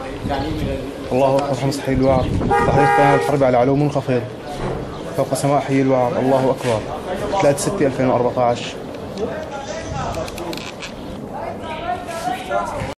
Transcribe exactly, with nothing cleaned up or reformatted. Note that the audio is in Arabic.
الله أكبر خمس حي الوعر. تحرير قناة الحرب على علو منخفض فوق سماء حي الوعر. الله أكبر. ثلاثة ستة ألفين وأربعة عشر.